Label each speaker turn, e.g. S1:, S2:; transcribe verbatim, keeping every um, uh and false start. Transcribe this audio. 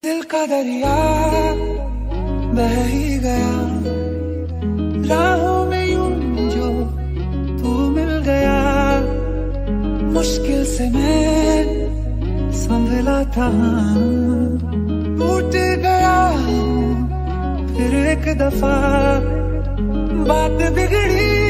S1: दिल का दरिया बह ही गया, राहों में यूं जो तू मिल गया। मुश्किल से मैं संभला था, टूट गया फिर एक दफा, बात बिगड़ी